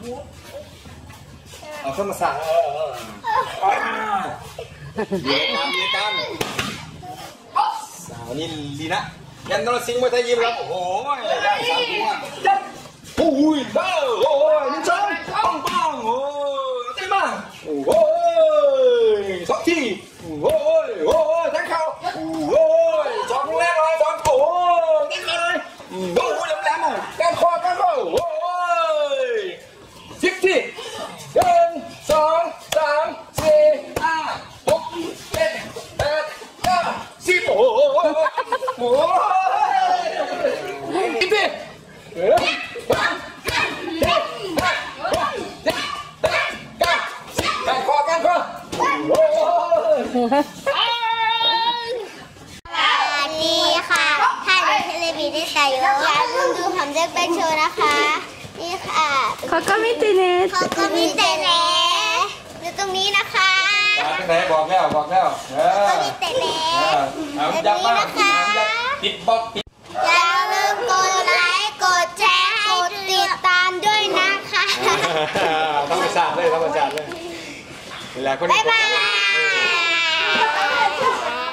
เอาเข้ามาสั่งเลี้ยงกันสาวนี่ลีนะยันนรสิงห์มวยไทยยิมครับโอ้โหได้สามตัวโอ้ยโอ้ยนี่จังปังโอ้ยเต็มมากโอ้ยสองทีโอ้ยโอ้ยทั้งเข่าโอ้ยสองแรงเลยสองโอ้ยทั้งเข่าเลยโอ้ยแหลมๆอ่ะการคอโอ้ยสิบที1 2 3 4 5 6 7 8 9 10โอ้ยสิบทีการคอโอ้ยสวัสดีค่ะท่านเทเลบิดิสายอย่าลืมดูผมเด็กแบงค์โชว์นะคะนี่ค่ะเขาก็มีตีเนสเขาก็มีเตเล่อยู่ตรงนี้นะคะไหนบอกแล้วก็มีเตเล่ตรงนี้นะคะติดบล็อกอย่าลืมกดไลค์กดแชร์กดติดตามด้วยนะคะธรรมชาติเลยเวลาคนบ๊ายบาย